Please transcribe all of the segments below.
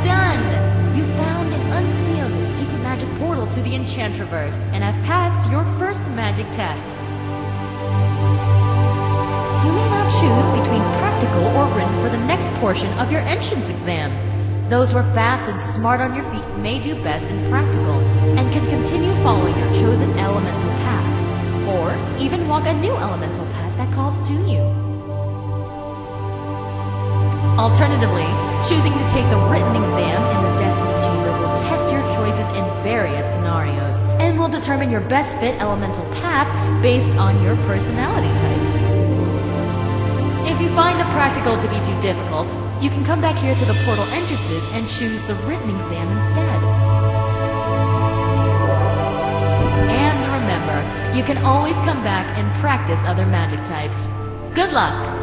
done! You found and unsealed the secret magic portal to the Enchantraverse and have passed your first magic test. You may now choose between practical or written for the next portion of your entrance exam. Those who are fast and smart on your feet may do best in practical and can continue following your chosen elemental path, or even walk a new elemental path that calls to you. Alternatively, choosing to take the written exam in the Destiny Chamber will test your choices in various scenarios and will determine your best fit elemental path based on your personality type. If you find the practical to be too difficult, you can come back here to the portal entrances and choose the written exam instead. And remember, you can always come back and practice other magic types. Good luck!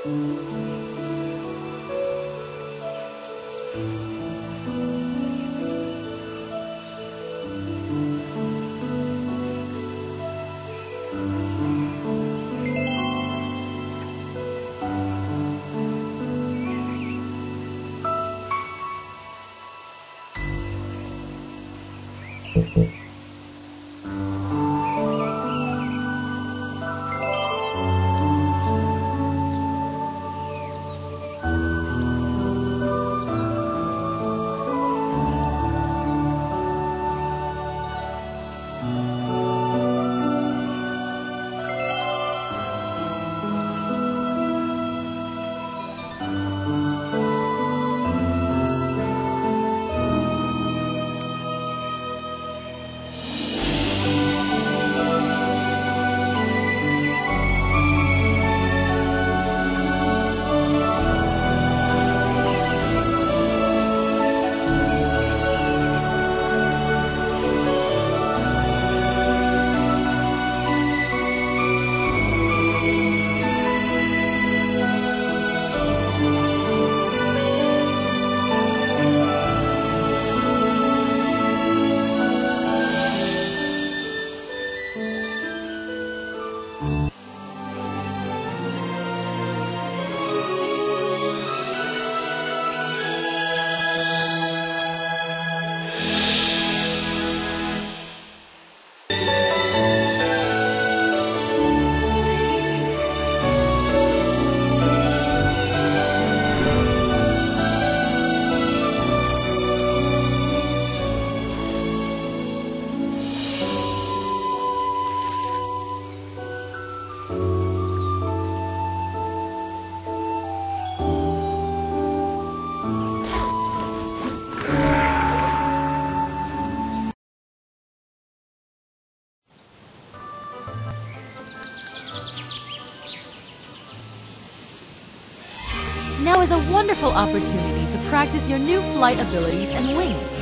Now is a wonderful opportunity to practice your new flight abilities and wings.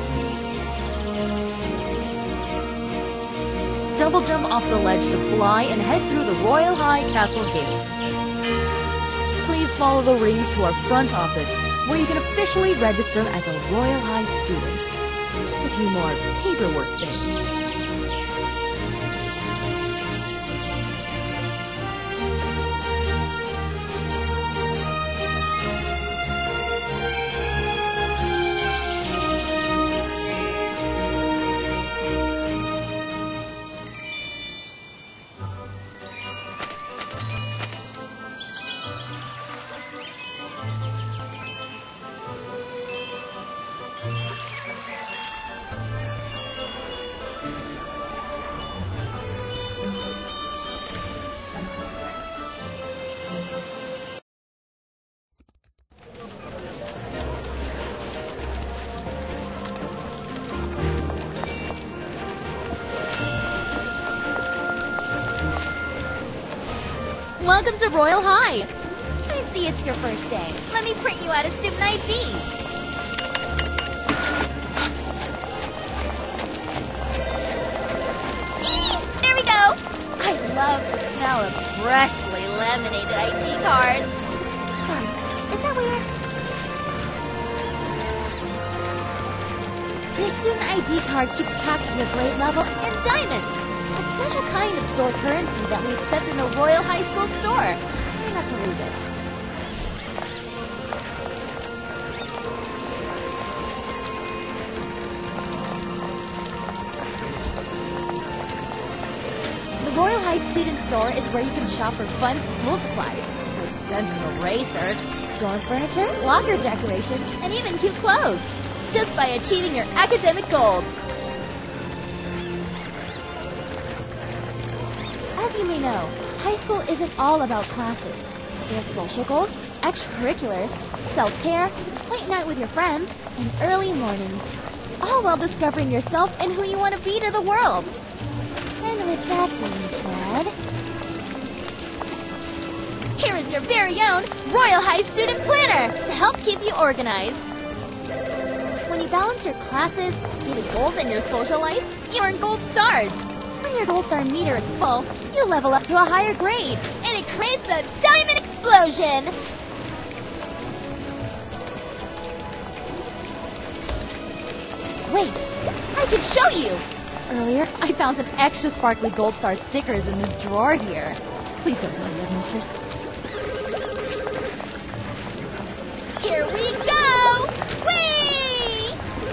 Double jump off the ledge to fly and head through the Royal High Castle Gate. Please follow the rings to our front office, where you can officially register as a Royal High student. Just a few more paperwork things. Welcome to Royal High! I see it's your first day. Let me print you out a student ID. There we go! I love the smell of freshly laminated ID cards. Sorry, is that weird? Your student ID card keeps track of your grade level and diamonds. A special kind of store currency that we accept in the Royal High School store. Try not to lose it. The Royal High Student Store is where you can shop for fun school supplies, like sentinel racers, dorm furniture, locker decorations, and even cute clothes, just by achieving your academic goals. As you may know, high school isn't all about classes. There's social goals, extracurriculars, self-care, late night with your friends, and early mornings. All while discovering yourself and who you want to be to the world. And with that being said, here is your very own Royal High Student Planner to help keep you organized. When you balance your classes, daily goals, and your social life, you earn gold stars. When your gold star meter is full, you level up to a higher grade, and it creates a diamond explosion! explosion! Wait, I can show you! Earlier, I found some extra sparkly gold star stickers in this drawer here. Please don't tell the administrators. Here we go! Whee!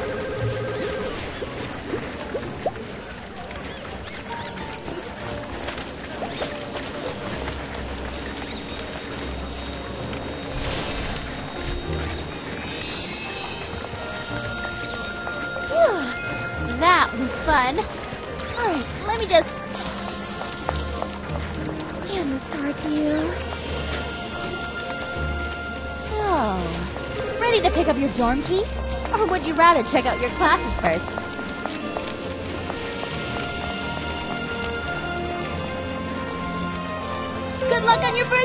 Phew, that was fun. Alright, let me just hand this card to you. So, ready to pick up your dorm key? Or would you rather check out your classes first? Good luck on your first